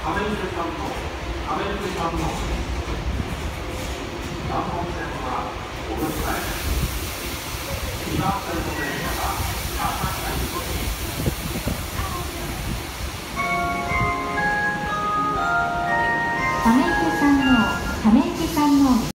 アメリカ産の難問線は